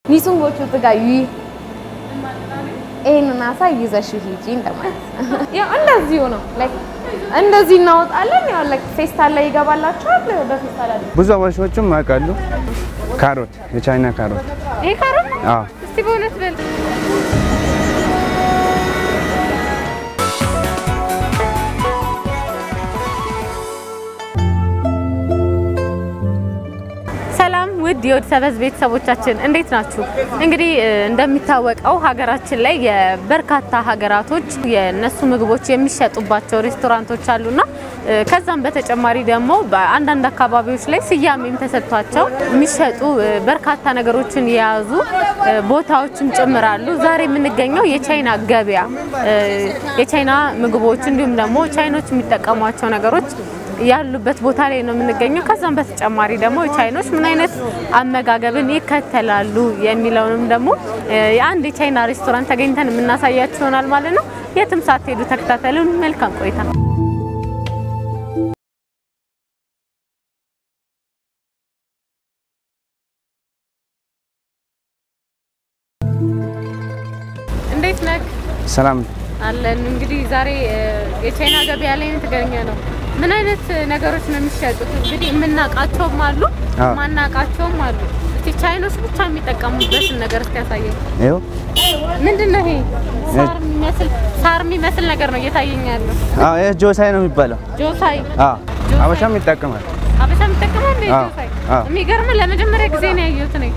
ሚሱንጎቹ ተጋዩ ኤንና ሳይዘሽ ሂጂ እንደማለት ያ እንደዚህ ነው ላይክ እንደዚህ እናወጣለን ያው ላይክ ፌስታል ላይ ይገባላችኋል በፌስታል አይደል ብዙ አበሾችም ያውቃሉ ካሮት የቻይና ካሮት ይሄ ካሮት አዎ እስቲ በእውነት በል ውድ የወድሰበዝ ቤተሰቦቻችን እንዴት ናችሁ እንግዲህ እንደሚታወቀው ሀገራችን ላይ የበርካታ ሀገራቶች የነሱ ምግቦች የሚሸጡባቸው ሬስቶራንቶች አሉና ከዛም በተጨማሪ ደግሞ በአንዳንድ አካባቢዎች ላይ ስያሜም ተሰጥቷቸው የሚሸጡ በርካታ ነገሮችን የያዙ ቦታዎችም ጭምራሉ ዛሬ የምንገኘው የቻይና ገበያ የቻይና ምግቦች እንዲሁም ደግሞ ቻይኖች የሚጠቀሟቸው ነገሮች ያሉበት ቦታ ላይ ነው የምንገኘው ከዛም በተጨማሪ ደግሞ ቻይኖች ምን አይነት አመጋገብን ይከተላሉ የሚለውንም ደግሞ የአንድ የቻይና ሬስቶራንት ተገኝተን እናሳያችሁ ይሆናል ማለት ነው የትም ሳትሄዱ ተከታተሉን መልካም ቆይታ እንዴት ነህ ሰላም አለን እንግዲህ ዛሬ የቻይና ገበያ ላይ ተገኘነው ምን አይነት ነገሮች ነው የሚሸጡት እንግዲህ የምናቃቸውም አሉ ማናቃቸውም አሉ እስቲ ቻይኖች ብቻ የሚጠቀሙበት ነገር እስቲ ያሳየኝ ይሄው ምንድነው ይሄ ሳር የሚመስል ነገር ነው እየታየኝ ያለው አዎ ይሄ ጆሳይ ነው የሚባለው ጆሳይ አበሻም ይጠቀማል ጆሳይ የሚገርም ለመጀመሪያ ጊዜ ነው ያየሁት ነኝ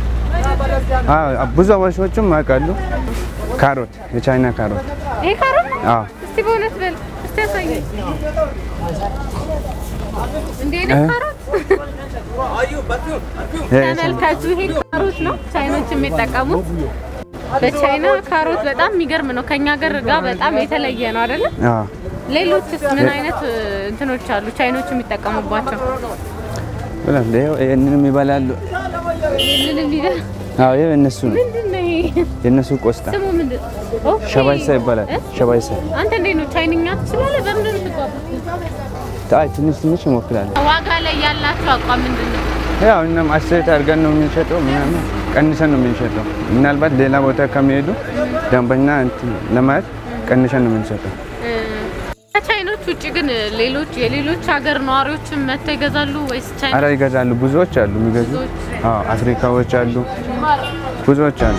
ብዙ አበሾችም ያውቃሉ ካሮት የቻይና ካሮት ይሄ ካሮት እስቲ በእውነት በል እስቲ ያሳየኝ እንዴ ነው ካሮት ተመልካቹ ይሄ ካሮት ነው ቻይኖች የሚጠቀሙት በቻይና ካሮት በጣም የሚገርም ነው ከኛ ሀገር ጋር በጣም የተለየ ነው አይደል ሌሎችስ ምን አይነት እንትኖች አሉ ቻይኖች የሚጠቀሙባቸው ወላሂ ይሄንን ይበላሉ አዎ የነሱ ነው ምንድነው የነሱ ቆስጣ ስሙ ምንድነው ሸባይሳ ይባላል ሸባይሳ አንተ እንዴት ነው ቻይንኛ ትችላለህ በምን ትቋቋም ትንሽ ይሞክራል ዋጋ ላይ ያላችሁ አቋም ምንድነው ያው እኛም አስተያየት አድርገን ነው የምንሸጠው ምናምን ቀንሰን ነው የምንሸጠው ምናልባት ሌላ ቦታ ከመሄዱ ደንበኛ ለማየት ቀንሰን ነው የምንሸጠው ከቻይኖች ውጪ ግን የሌሎች ሀገር ነዋሪዎችም መጥተው ይገዛሉ ወይስ ቻይና አረ ይገዛሉ ብዙዎች አሉ የሚገዙ አፍሪካዎች አሉ ብዙዎች አሉ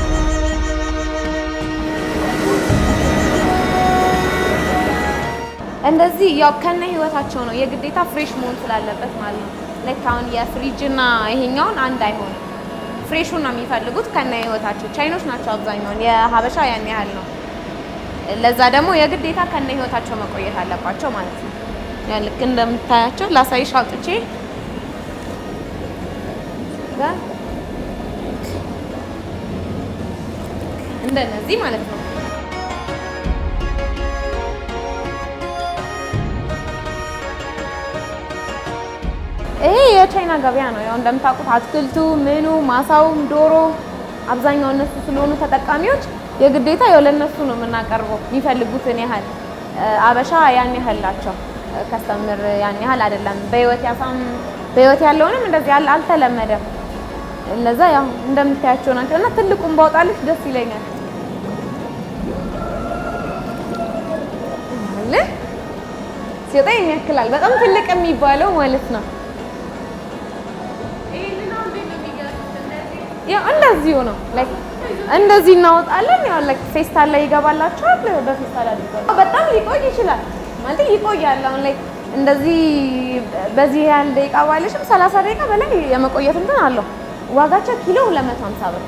እንደዚህ ያው ከነ ህይወታቸው ነው የግዴታ ፍሬሽ መሆን ስላለበት ማለት ነው ለካውን የፍሪጅና ይሄኛውን አንድ አይሆንም ፍሬሹን ነው የሚፈልጉት ከነ ህይወታቸው ቻይኖች ናቸው አብዛኛውን የሀበሻ ያን ያህል ነው ለዛ ደግሞ የግዴታ ከነ ህይወታቸው መቆየት አለባቸው ማለት ነው ያ ልክ እንደምታያቸው ላሳይሽ አውጥቼ እንደነዚህ ማለት ነው ይሄ የቻይና ገበያ ነው ያው እንደምታውቁት አትክልቱ ምኑ ማሳውም ዶሮ አብዛኛው እነሱ ስለሆኑ ተጠቃሚዎች የግዴታ ለነሱ ነው የምናቀርበው የሚፈልጉትን ያህል አበሻ ያን ያህላቸው ከስተመር ያን ያህል አይደለም በህይወት ያለውንም እንደዚህ አልተለመደም ለዛ ያው እንደምታያቸው ናቸውና ትልቁን ባውጣልሽ ደስ ይለኛል አለ ሲወጣ ይነክላል በጣም ትልቅ የሚባለው ማለት ነው ያ እንደዚህ ነው ላይክ እንደዚህ እናወጣለን ያው ላይክ ፌስታል ላይ ይገባላችኋል በፌስታል አድርገው በጣም ሊቆይ ይችላል ማለት ይቆያል አሁን ላይክ እንደዚህ በዚህ ያህል ደቂቃ ባለሽም 30 ደቂቃ በላይ የመቆየት እንትን አለው ዋጋቸው ኪሎ 250 ብር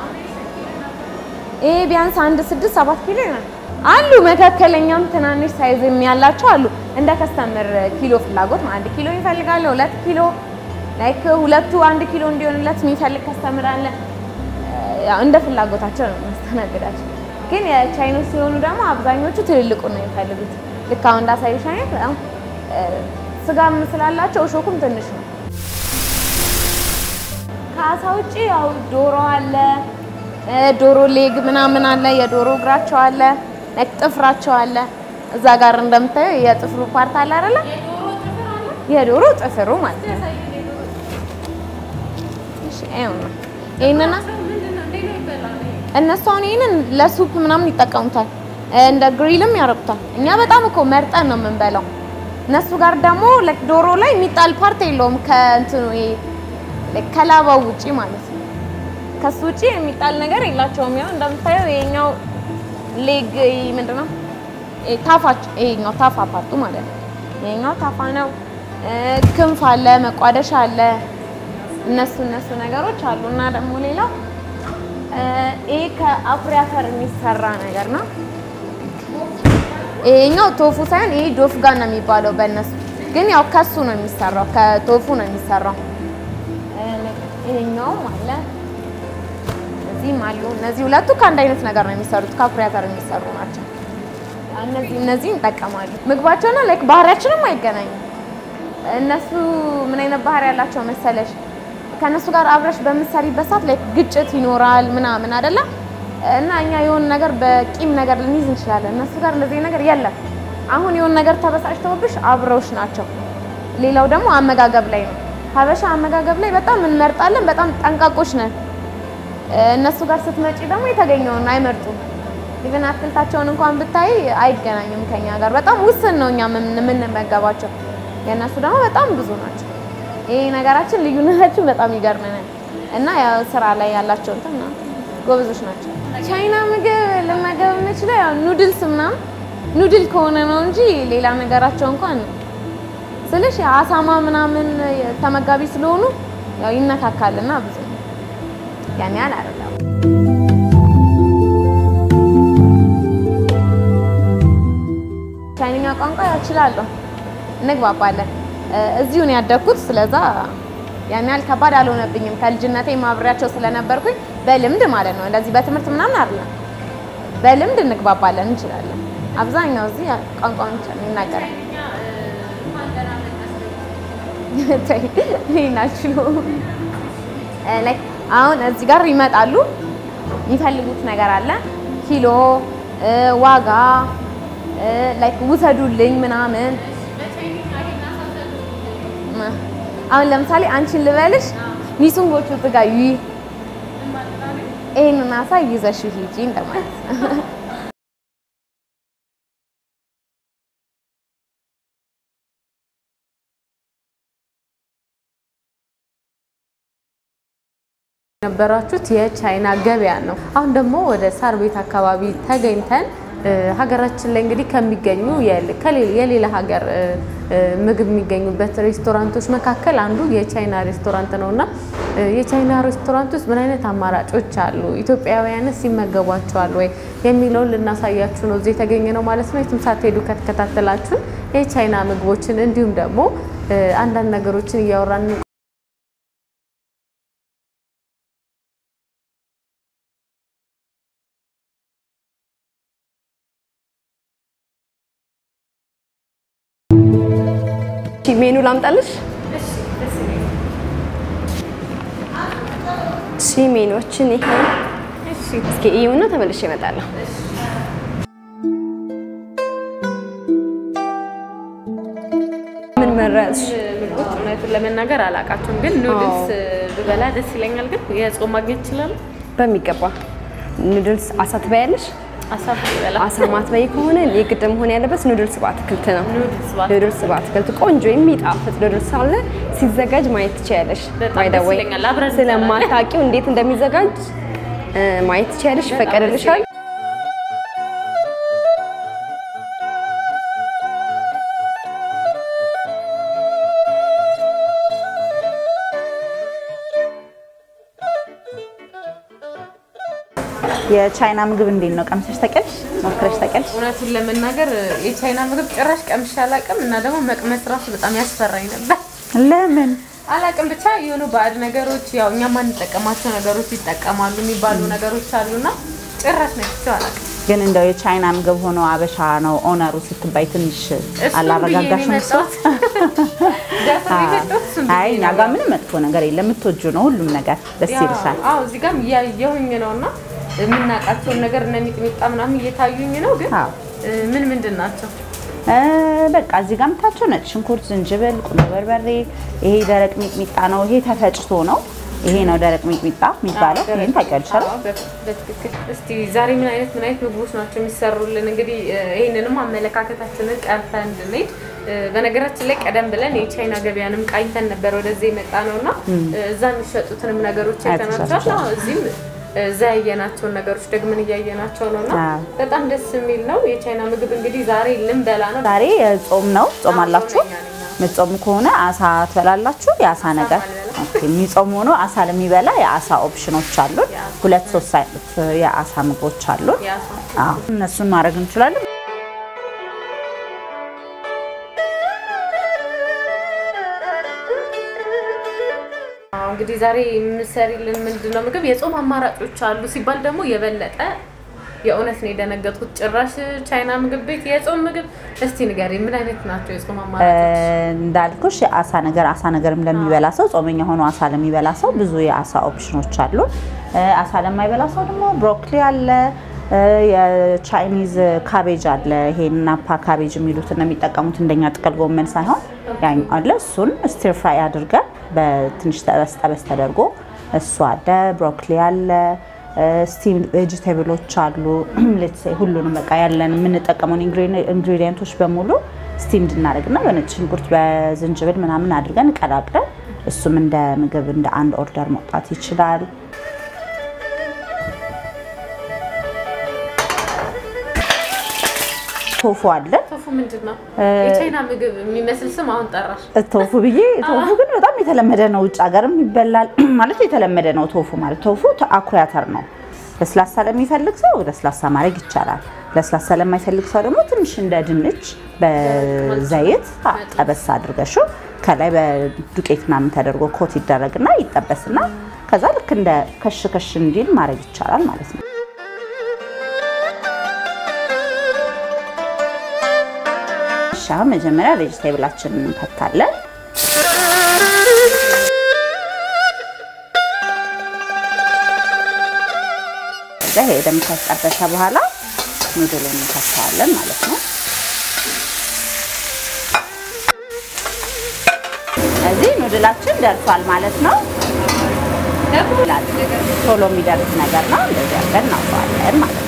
ቢያንስ 1.6-7 ኪሎ ነው አሉ መካከለኛም ትናንሽ ሳይዝ የሚያላቸው አሉ እንደ ከስተመር ኪሎ ፍላጎት 1 ኪሎ ይፈልጋል 2 ኪሎ ላይክ ሁለቱ 1 ኪሎ እንዲሆንለት የሚፈልግ ከስተመር አለ ያው እንደ ፍላጎታቸው ነው ማስተናገዳቸው ግን የቻይኖች ሲሆኑ ደግሞ አብዛኞቹ ትልልቁ ነው የሚፈልጉት ልክ አሁን እንዳሳይሽ አይነት ስጋም ስላላቸው ሾኩም ትንሽ ነው ካሳው ውጪ ያው ዶሮ አለ ዶሮ ሌግ ምናምን አለ የዶሮ እግራቸው አለ ጥፍራቸው አለ እዛ ጋር እንደምታዩ የጥፍሩ ፓርት አለ አይደል የዶሮ ጥፍሩ ማለት ነው እሺ አይሆንም ይሄንና እነሱ አሁን ይሄንን ለሱፕ ምናምን ይጠቀሙታል እንደ ግሪልም ያረብታል እኛ በጣም እኮ መርጠን ነው የምንበላው እነሱ ጋር ደግሞ ዶሮ ላይ የሚጣል ፓርት የለውም ከእንትኑ ይሄ ከላባው ውጪ ማለት ነው ከሱ ውጪ የሚጣል ነገር የላቸውም ያው እንደምታየው ይሄኛው ሌግ ምንድነው ታፋች ይሄኛው ታፋ ፓርቱ ማለት ነው ይሄኛው ታፋ ነው ክንፍ አለ መቋደሻ አለ እነሱ ነገሮች አሉና ደግሞ ሌላው ይሄ ከአኩሪ አተር የሚሰራ ነገር ነው ይሄኛው ቶፉ ሳይሆን ይሄ ዶፍ ጋር ነው የሚባለው በእነሱ ግን ያው ከሱ ነው የሚሰራው ከቶፉ ነው የሚሰራው ይሄኛው ማለት እዚህም አሉ እነዚህ ሁለቱ ከአንድ አይነት ነገር ነው የሚሰሩት ከአኩሪ አተር የሚሰሩ ናቸው እነዚህ እንጠቀማሉ ምግባቸውና ላይክ ባህሪያችንም አይገናኝም እነሱ ምን አይነት ባህሪ ያላቸው መሰለሽ ከነሱ ጋር አብረሽ በመሰሪበት ሰዓት ላይክ ግጭት ይኖራል ምናምን አይደለ እና እኛ የሆነ ነገር በቂም ነገር ልንይዝ እንችላለን እነሱ ጋር እንደዚህ ነገር የለም አሁን የሆነ ነገር ተበሳጭተውብሽ አብረውሽ ናቸው ሌላው ደግሞ አመጋገብ ላይ ነው ሀበሻ አመጋገብ ላይ በጣም እንመርጣለን በጣም ጠንቃቆች ነን እነሱ ጋር ስትመጪ ደግሞ የተገኘውን አይመርጡም ኢቭን አትክልታቸውን እንኳን ብታይ አይገናኙም ከኛ ጋር በጣም ውስን ነው እኛ የምንመገባቸው የነሱ ደግሞ በጣም ብዙ ናቸው ይሄ ነገራችን ልዩነታችን በጣም ይገርመናል እና ያው ስራ ላይ ያላቸው እንትና ጎበዞች ናቸው ቻይና ምግብ ለማገብ የምችለው ያው ኑድልስ ምናምን ኑድል ከሆነ ነው እንጂ ሌላ ነገራቸው እንኳን ስለሽ አሳማ ምናምን ተመጋቢ ስለሆኑ ያው ይነካካልና ብዙ ያኔ አላረላው ቻይንኛ ቋንቋ ያችላልው እንግባባለን እዚሁ ነው ያደኩት ስለዛ ያን ያህል ከባድ አልሆነብኝም ከልጅነቴ ማብሪያቸው ስለነበርኩኝ በልምድ ማለት ነው እንደዚህ በትምህርት ምናምን አይደለም በልምድ እንግባባለን እንችላለን አብዛኛው እዚህ ቋንቋውን ይናገራል ይናችሉ ላይክ አሁን እዚህ ጋር ይመጣሉ ይፈልጉት ነገር አለ ኪሎ ዋጋ ላይክ ውሰዱልኝ ምናምን አሁን ለምሳሌ አንቺን ልበልሽ ሚሱንጎቹ ጥጋዩ ይሄንን አሳይ ይዘሽ ሂጂ እንደማለት ነበራችሁት የቻይና ገበያ ነው አሁን ደግሞ ወደ ሳር ቤት አካባቢ ተገኝተን ሀገራችን ላይ እንግዲህ ከሚገኙ የሌላ ሀገር ምግብ የሚገኙበት ሬስቶራንቶች መካከል አንዱ የቻይና ሬስቶራንት ነውና የቻይና ሬስቶራንት ውስጥ ምን አይነት አማራጮች አሉ ኢትዮጵያውያንስ ይመገቧቸዋል ወይ የሚለውን ልናሳያችሁ ነው እዚህ ተገኘ ነው ማለት ነው የትም ሳትሄዱ ከተከታተላችሁ የቻይና ምግቦችን እንዲሁም ደግሞ አንዳንድ ነገሮችን እያወራን ሜኑ ላምጣልሽ እሺ ሜኑዎችን ይሄ እሺ እስኪ ይሁንና ተመልሼ እመጣለሁ ምን መረጥሽ ምግቦች እውነቱን ለመናገር አላቃቸውም ግን ኑድልስ ብበላ ደስ ይለኛል ግን የጾም ማግኘት ይችላል በሚገባ ኑድልስ አሳ ትበያለሽ አሳ ማትበይ ከሆነ የግድ መሆን ያለበት ኑድልስ በአትክልት ነው ኑድልስ በአትክልት ቆንጆ የሚጣፍጥ ኑድልስ አለ ሲዘጋጅ ማየት ትችያለሽ ባይ ዘ ዌይ ስለማታውቂው እንዴት እንደሚዘጋጅ ማየት ትችያለሽ ፈቀደልሻል የቻይና ምግብ እንዴት ነው ቀምሰሽ ተቀልሽ ሞክረሽ ተቀልሽ እውነቱን ለመናገር የቻይና ምግብ ጭራሽ ቀምሼ አላውቅም እና ደግሞ መቅመስ ራሱ በጣም ያስፈራኝ ነበር ለምን አላውቅም ብቻ የሆኑ ባዕድ ነገሮች ያው እኛ ማንጠቀማቸው ነገሮች ይጠቀማሉ የሚባሉ ነገሮች አሉና ጭራሽ ነው አላውቅም ግን እንደው የቻይና ምግብ ሆኖ አበሻ ነው ኦነሩ ስትባይ ትንሽ አላረጋጋሽም እሱ አይ ናጋ ምንም መጥፎ ነገር የለም ምትወጁ ነው ሁሉም ነገር ደስ ይልሻል አዎ እዚህ ጋር ያየሁኝ ነውና ምናቃቸው ነገር እና ሚጥሚጣ ምናምን እየታዩኝ ነው ግን ምን ምንድናቸው በቃ እዚህ ጋር ምታቸው ነጭ ሽንኩርት ዝንጅብል ቁንዶ በርበሬ ይሄ ደረቅ ሚጥሚጣ ነው ይሄ ተፈጭቶ ነው ይሄ ነው ደረቅ ሚጥሚጣ የሚባለው። ይሄን ታውቂያለሽ አይደል? በትክክል። እስቲ ዛሬ ምን አይነት ምግቦች ናቸው የሚሰሩልን? እንግዲህ ይሄንንም አመለካከታችንን ቀርተን እንድንሄድ በነገራችን ላይ ቀደም ብለን የቻይና ገበያንም ቃኝተን ነበር ወደዚህ የመጣ ነውና እዛ የሚሸጡትንም ነገሮች አይተናቸዋል። እዚህም እዛ ያየናቸውን ነገሮች ደግመን እያየናቸው ነውና በጣም ደስ የሚል ነው። የቻይና ምግብ እንግዲህ ዛሬ ልንበላ ነው። ዛሬ ጾም ነው። ጾም አላችሁ? ምጾም ከሆነ አሳ ትበላላችሁ? የአሳ ነገር የሚጾም ሆኖ አሳ ለሚበላ የአሳ ኦፕሽኖች አሉ። 2-3 አይነት የአሳ ምግቦች አሉ። እነሱን ማድረግ እንችላለን። እንግዲህ ዛሬ ምሰሪልን ምንድነው ምግብ የጾም አማራጮች አሉ ሲባል ደግሞ የበለጠ የእውነት ነው የደነገጥኩት። ጭራሽ ቻይና ምግብ ቤት የጾም ምግብ እስቲ ንገሪኝ ምን አይነት ናቸው የጾም አማራጮች? እንዳልኩሽ የአሳ ነገርም ለሚበላ ሰው ጾመኛ ሆኖ አሳ ለሚበላ ሰው ብዙ የአሳ ኦፕሽኖች አሉ። አሳ ለማይበላ ሰው ደግሞ ብሮኮሊ አለ፣ የቻይኒዝ ካቤጅ አለ። ይሄን ናፓ ካቤጅ የሚሉት ነው የሚጠቀሙት እንደኛ ጥቅል ጎመን ሳይሆን ያን አለ። እሱን ስቲር ፍራይ አድርገን በትንሽ ጠበስ ተደርጎ እሱ አለ። ብሮኮሊ አለ፣ ስቲም ቬጂቴብሎች አሉ። ሌትስ ሴይ ሁሉንም በቃ ያለን የምንጠቀመው ኢንግሪዲየንቶች በሙሉ ስቲም እንድናደርግና በነጭ ሽንኩርት በዝንጅብል ምናምን አድርገን ቀላቅለን እሱም እንደ ምግብ እንደ አንድ ኦርደር መውጣት ይችላል። ቶፉ አለ። ቶፉ ምንድነው? የቻይና ምግብ የሚመስል ስም አሁን ጠራሽ። ቶፉ ግን በጣም የተለመደ ነው። ውጭ ሀገርም ይበላል ማለት የተለመደ ነው። ቶፉ ማለት ቶፉ አኩሪ አተር ነው። ለስላሳ ለሚፈልግ ሰው ለስላሳ ማድረግ ይቻላል። ለስላሳ ለማይፈልግ ሰው ደግሞ ትንሽ እንደ ድንች በዘይት ጠበስ አድርገሽው ከላይ በዱቄት ምናምን ተደርጎ ኮት ይደረግና ይጠበስና ከዛ ልክ እንደ ከሽ እንዲል ማድረግ ይቻላል ማለት ነው። መጀመሪያ ቬጂቴብላችንን እንከታለን። ይሄ ደም ከተጠበሰ በኋላ ኑድሉን እንከታለን ማለት ነው። እዚህ ኑድላችን ደርሷል ማለት ነው። ቶሎ የሚደርስ ነገር ነው። እንደዚህ አድርገን እናውቀዋለን ማለት ነው።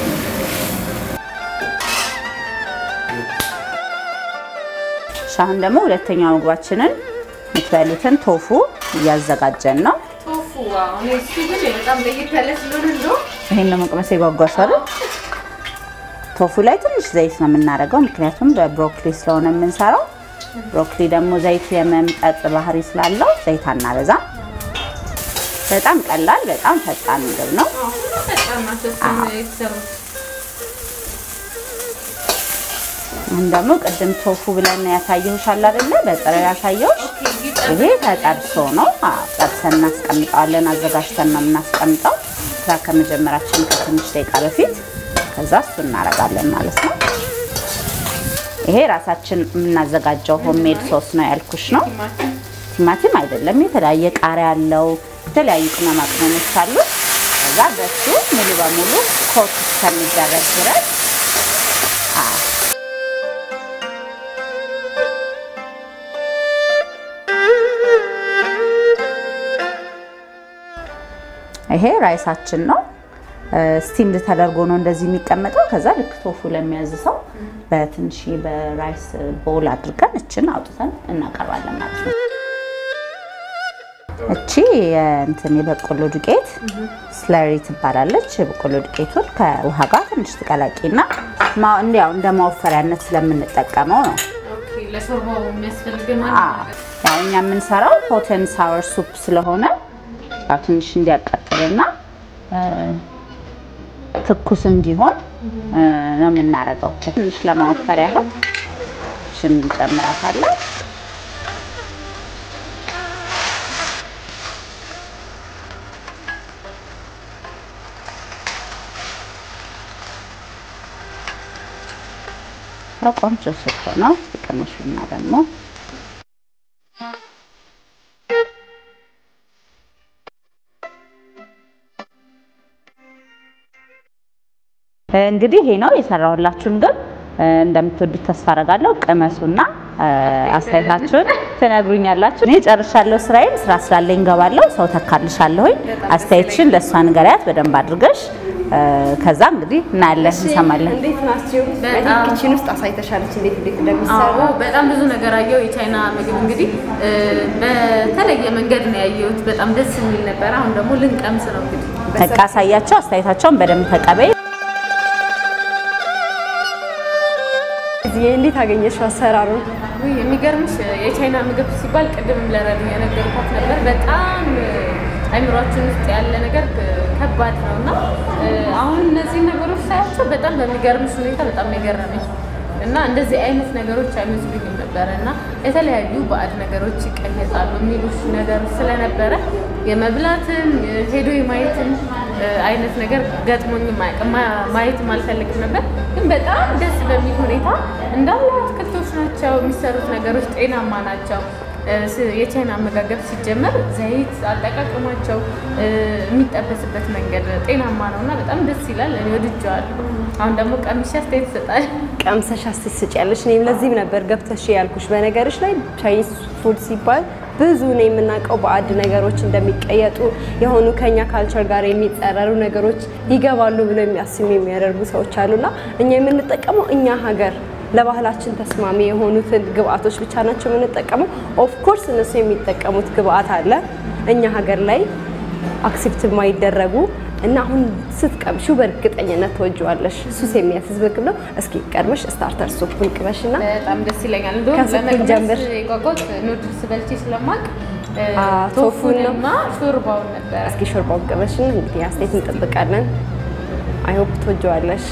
አሁን ደግሞ ሁለተኛው ምግባችንን የምትበሉትን ቶፉ እያዘጋጀን ነው። ቶፉ አሁን እሱ ግን በጣም ለየት ያለ ስለሆነ ነው ይሄን ለመቅመስ ይጓጓሻል። ቶፉ ላይ ትንሽ ዘይት ነው የምናደርገው፣ ምክንያቱም በብሮኮሊ ስለሆነ የምንሰራው። ብሮኮሊ ደግሞ ዘይት የመምጠጥ ባህሪ ስላለው ዘይት አናበዛም። በጣም ቀላል በጣም ፈጣን ምግብ ነው። እንደሞ ቀደም ቶፉ ብለን ያሳየሁሽ አለ አይደለ? በጥሬው ያሳየሁሽ ይሄ ተጠብሶ ነው። ጠብሰን እናስቀምጣለን። አዘጋጅተን ነው የምናስቀምጠው ስራ ከመጀመራችን ከትንሽ ደቂቃ በፊት። ከዛ እሱ እናረጋለን ማለት ነው። ይሄ ራሳችን የምናዘጋጀው ሆምሜድ ሶስ ነው ያልኩሽ ነው። ቲማቲም አይደለም፣ የተለያየ ቃሪያ አለው፣ የተለያዩ ቅመማ ቅመሞች አሉ። ከዛ በሱ ሙሉ በሙሉ ኮት እስከሚደረግ ድረስ ይሄ ራይሳችን ነው። ስቲምድ ተደርጎ ነው እንደዚህ የሚቀመጠው። ከዛ ልክ ቶፉ ለሚያዝሰው በትንሽ በራይስ ቦል አድርገን እችን አውጥተን እናቀርባለን ማለት ነው። እቺ እንትን የበቆሎ ዱቄት ስለሪ ትባላለች። የበቆሎ ዱቄቱን ከውሃ ጋር ትንሽ ትቀላቂና እንዲያው እንደማወፈሪያነት ስለምንጠቀመው ነው። ኦኬ ለሾርባው የሚያስፈልገን ማለት ነው። ያው እኛ የምንሰራው ሆት ኤንድ ሳወር ሱፕ ስለሆነ ትንሽ እንዲያቃጥልና ትኩስ እንዲሆን ነው የምናደርገው። ትንሽ ለማወፈር ያህል እንጨምራታለን። ቆንጆ ስትሆን ነው ትቀምሹና ደግሞ እንግዲህ ይሄ ነው የሰራሁላችሁ ምግብ። እንደምትወዱት ተስፋ አደርጋለሁ። ቅመሱና አስተያየታችሁን ተናግሩኛላችሁ። እኔ ጨርሻለሁ ስራዬን። ስራ ስላለኝ ገባለሁ። ሰው ተካልሻለሁኝ። አስተያየትሽን ለሷ ንገሪያት በደንብ አድርገሽ ከዛ እንግዲህ እናያለን እንሰማለን። እንዴት ናችሁ? በጣም ኪችን ውስጥ አሳይተሻለች እንዴት እንደሚሰሩ። በጣም ብዙ ነገር አየሁ። የቻይና ምግብ እንግዲህ በተለየ መንገድ ነው ያየሁት። በጣም ደስ የሚል ነበር። አሁን ደግሞ ልንቀምስ ነው እንግዲህ። በቃ አሳያቸው፣ አስተያየታቸውን በደንብ ተቀበይ። እዚህ እንዴት አገኘሽው አሰራሩን? የሚገርምሽ የቻይና ምግብ ሲባል ቅድምም ለረዱ የነገርኳት ነበር። በጣም አይምሯችን ውስጥ ያለ ነገር ከባድ ነውና አሁን እነዚህ ነገሮች ሳያቸው በጣም በሚገርምሽ ሁኔታ በጣም የገረመኝ እና እንደዚህ አይነት ነገሮች አይመስሉኝም ነበርና የተለያዩ ባዕድ ነገሮች ይቀየጣሉ የሚሉሽ ነገር ስለነበረ የመብላትን ሄዶ የማየትን አይነት ነገር ገጥሞኝ ማየት አልፈልግም ነበር። ግን በጣም ደስ በሚል ሁኔታ እንዳለ አትክልቶች ናቸው የሚሰሩት ነገሮች ጤናማ ናቸው። የቻይና አመጋገብ ሲጀመር ዘይት አጠቃቀማቸው የሚጠበስበት መንገድ ጤናማ ነውና በጣም ደስ ይላል። እኔ ወድጄዋለሁ። አሁን ደግሞ ቀምሼ አስተያየት እሰጣለሁ። ቀምሰሽ አስተያየት ትሰጪያለሽ። እኔም ለዚህም ነበር ገብተሽ ያልኩሽ። በነገርሽ ላይ ቻይኒዝ ፉድ ሲባል ብዙ ነው የምናውቀው ባዕድ ነገሮች እንደሚቀየጡ የሆኑ ከኛ ካልቸር ጋር የሚጸረሩ ነገሮች ይገባሉ ብለው የሚያስሙ የሚያደርጉ ሰዎች አሉና እኛ የምንጠቀመው እኛ ሀገር ለባህላችን ተስማሚ የሆኑትን ግብአቶች ብቻ ናቸው የምንጠቀመው። ኦፍ ኮርስ እነሱ የሚጠቀሙት ግብአት አለ እኛ ሀገር ላይ አክሴፕት የማይደረጉ እና አሁን ስትቀምሺው በእርግጠኝነት ተወጂዋለሽ። ሱስ የሚያስዝ ምግብ ነው። እስኪ ቀድመሽ ስታርተር ሱፑን ቅመሽና በጣም ደስ ይለኛል። እንደውም ለመጀመር የጓጓት ኑድልስ በልቼ ስለማቅ ቶፉንና ሾርባውን ነበር። እስኪ ሾርባውን ቅመሽና እንግዲህ አስተያየት እንጠብቃለን። አይ ሆፕ ተወጂዋለሽ።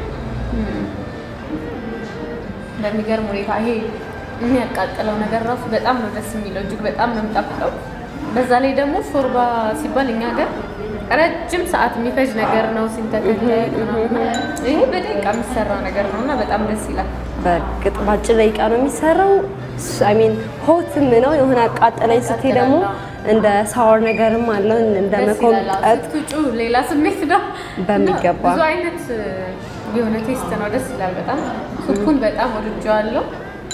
በሚገርም ሁኔታ ይሄ የሚያቃጥለው ነገር ራሱ በጣም ነው ደስ የሚለው። እጅግ በጣም ነው የሚጣፍጠው። በዛ ላይ ደግሞ ሾርባ ሲባል እኛ ሀገር ረጅም ሰዓት የሚፈጅ ነገር ነው ሲንተከተክ ምናምን። ይሄ በደቂቃ የሚሰራ ነገር ነውና በጣም ደስ ይላል። በቅጥ ባጭር ደቂቃ ነው የሚሰራው። አይ ሚን ሆትም ነው የሆነ አቃጠለኝ ስትይ ደግሞ እንደ ሳወር ነገርም አለው እንደ መኮምጠጥ ስትጩ ሌላ ስሜት ነው በሚገባ ብዙ አይነት የሆነ ቴስት ነው። ደስ ይላል በጣም። ሱፑን በጣም ወድጄዋለሁ።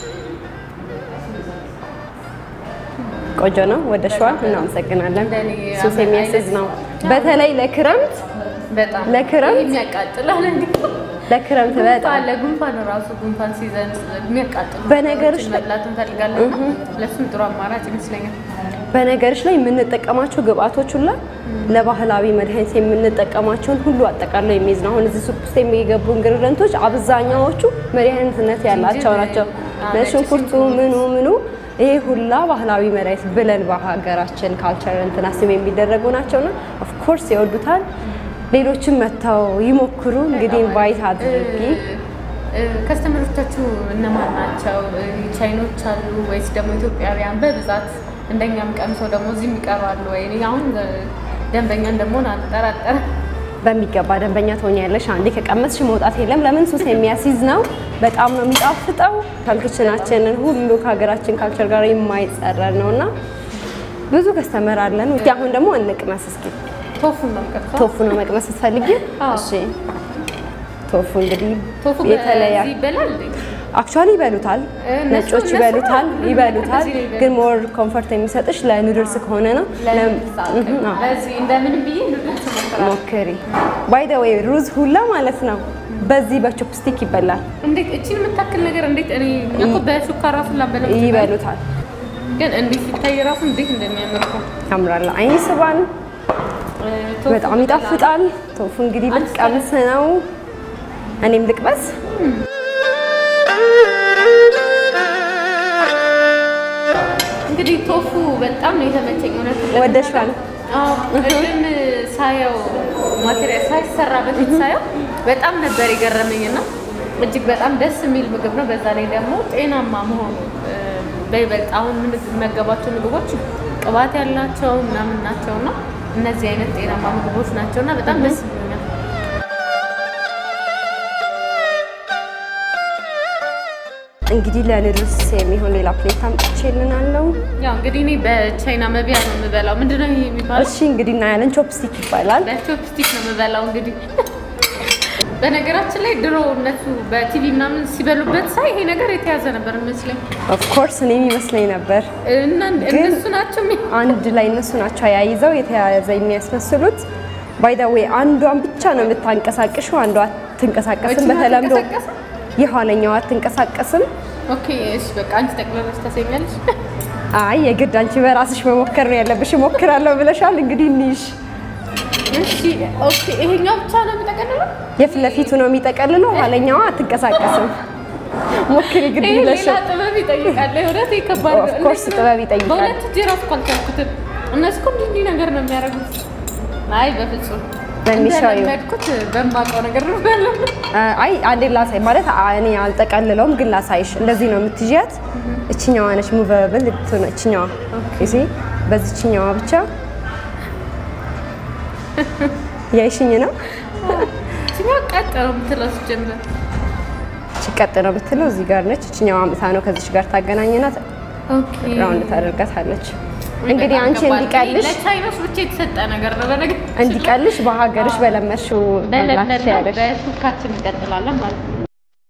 ቆንጆ ነው። ወደሽዋል? እናመሰግናለን። ሱስ የሚያስዝ ነው በተለይ ለክረምት በጣም ለክረምት የሚያቃጥላል እንዴ! ለክረምት በጣም ለጉንፋን ራሱ ጉንፋን ሲዘን የሚያቃጥል በነገርሽ ላይ መብላት እንፈልጋለን። ለሱም ጥሩ አማራጭ ይመስለኛል። በነገርሽ ላይ የምንጠቀማቸው ግብአቶች ሁሉ ለባህላዊ መድኃኒት የምንጠቀማቸውን ሁሉ አጠቃላይ የሚይዝ ነው። አሁን እዚህ ሱፕ ውስጥ የሚገቡ ኢንግሪዲየንቶች አብዛኛዎቹ መድኃኒትነት ያላቸው ናቸው። ለሽንኩርቱ ምኑ ይሄ ሁላ ባህላዊ መድኃኒት ብለን በሀገራችን ካልቸር እንትናስም የሚደረጉ ናቸውና ኦፍ ኮርስ ይወዱታል። ሌሎችም መተው ይሞክሩ። እንግዲህ ኢንቫይት አድርጊ። ከስተመሮቻችሁ እነማን ናቸው? ቻይኖች አሉ ወይስ ደግሞ ኢትዮጵያውያን በብዛት እንደኛም ቀምሰው ደግሞ እዚህ ይቀርባሉ ወይ? አሁን ደንበኛ እንደሆነ አልጠራጠርም። በሚገባ ደንበኛ ትሆኛለሽ። አንዴ ከቀመስሽ መውጣት የለም። ለምን ሱስ የሚያስይዝ ነው። በጣም ነው የሚጣፍጠው። ካልክችናችንን ሁሉ ከሀገራችን ካልቸር ጋር የማይጸረር ነውና ብዙ ከስተመር አለን። አሁን ደግሞ እንቅመስ እስኪ። ቶፉ ነው መቅመስ ስትፈልጊ? እሺ ቶፉ እንግዲህ የተለያየ ይበላል። አክቹአሊ ይበሉታል፣ ነጮች ይበሉታል። ግን ሞር ኮምፎርት የሚሰጥሽ ለኑድልስ ከሆነ ነው። ለዚህ እንደምንም ብዬ ኑድልስ ሞክሪ። ባይ ዘ ዌይ ሩዝ ሁላ ማለት ነው በዚህ በቾፕስቲክ ይበላል። እንዴት እቺን የምታክል ነገር እንዴት እኔ እኮ በሹካ ራሱ ላበለው ይበሉታል። ግን እንዴት ሲታይ ራሱ እንዴት እንደሚያምር ያምራል። አይን ይስባል። በጣም ይጣፍጣል። ቶፉ እንግዲህ ልቀምስ ነው። እኔም ልቅመስ። እንግዲህ ቶፉ በጣም ነው የተመቸኝ። እውነት ወደሽዋል? አዎ እድም ሳየው ማቴሪያል ሳይሰራ በፊት ሳየው በጣም ነበር የገረመኝና እጅግ በጣም ደስ የሚል ምግብ ነው። በዛ ላይ ደግሞ ጤናማ መሆኑ በይበልጥ አሁን የምንመገባቸው ምግቦች ቅባት ያላቸው ምናምን ናቸውና እነዚህ አይነት ጤናማ ምግቦች ናቸውና በጣም ደስ ብሎኛል። እንግዲህ ለኑድልስ የሚሆን ሌላ ፕሌት አምጥቼልናለሁ። ያው እንግዲህ እኔ በቻይና መብያ ነው የምበላው። ምንድነው ይሄ የሚባለው? እሺ እንግዲህ እናያለን። ቾፕስቲክ ይባላል። በቾፕስቲክ ነው የምበላው። እንግዲህ በነገራችን ላይ ድሮ እነሱ በቲቪ ምናምን ሲበሉበት ሳይ ይሄ ነገር የተያዘ ነበር መስለኝ። ኦፍ ኮርስ እኔም ይመስለኝ ነበር እና እነሱ ናቸው አንድ ላይ እነሱ ናቸው ያይዘው የተያዘ የሚያስመስሉት። ባይ ዘ ዌይ አንዷን ብቻ ነው የምታንቀሳቅሽው፣ አንዷ አትንቀሳቀስም። በተለምዶ የኋለኛዋ አትንቀሳቀስም። ኦኬ እሺ በቃ አንቺ ጠቅለለሽ ታሰኛለሽ። አይ የግድ አንቺ በራስሽ መሞከር ነው ያለብሽ። ሞክራለሁ ብለሻል እንግዲህ እንይሽ። እሺ ኦኬ ይሄኛው ብቻ ነው የሚጠቀልለው? የፊት ለፊቱ ነው የሚጠቀልለው፣ ኋለኛዋ አትንቀሳቀስም። ሞክሪ ግድ ይለሽ። ሌላ ጥበብ ይጠይቃል። ወራት ይከባድ ነው። ኦፍ ኮርስ ጥበብ ይጠይቃል። በሁለት ጀራስ ካልቻልኩት እነሱ እኮ እንዲህ ነገር ነው የሚያደርጉት። አይ በፍጹም በሚሻው መድኩት በማውቀው ነገር ነው ያለው። አይ አንዴ ላሳይ ማለት እኔ አልጠቀልለውም ግን ላሳይሽ። እንደዚህ ነው የምትይዣት። እቺኛዋ ነች ሙቨብል ልትሆነ እቺኛዋ እሺ፣ በዚህኛዋ ብቻ ያይሽኝ ነው። እቺኛዋ ቀጥ ነው የምትለው ጀምር። እቺ ቀጥ ነው የምትለው እዚህ ጋር ነች። እቺኛዋ አምታ ነው ከዚህ ጋር ታገናኘናት። ኦኬ ራውንድ ታደርጋታለች። እንግዲህ አንቺ እንዲቀልሽ ለቻይናስ ብቻ የተሰጠ ነገር ነው። በነገር እንዲቀልሽ በሀገርሽ በለመድሽው መብላት ያለሽ በሱካችን እንቀጥላለን ማለት ነው።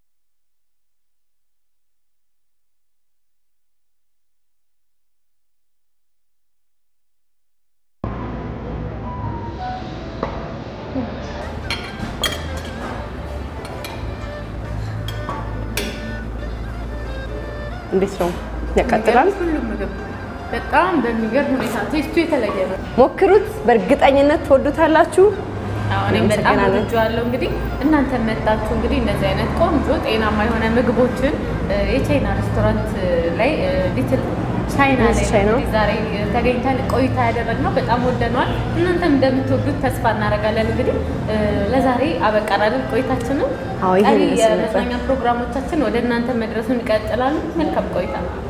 እንዴት ነው ያቃጥላል? ሁሉም ምግብ በጣም በሚገርም ሁኔታ ቴስቱ የተለየ ነው። ሞክሩት፣ በእርግጠኝነት ትወዱታላችሁ። እኔም በጣም ወድጄዋለሁ። እንግዲህ እናንተ መጣችሁ እንግዲህ እነዚህ አይነት ቆንጆ ጤናማ የሆነ ምግቦችን የቻይና ሬስቶራንት ላይ ሊትል ቻይና ላይ ዛሬ ተገኝተን ቆይታ ያደረግነው በጣም ወደነዋል። እናንተም እንደምትወዱት ተስፋ እናደርጋለን። እንግዲህ ለዛሬ አበቃናል ቆይታችንን። ቀሪ የመዝናኛ ፕሮግራሞቻችን ወደ እናንተ መድረሱን ይቀጥላሉ። መልካም ቆይታ።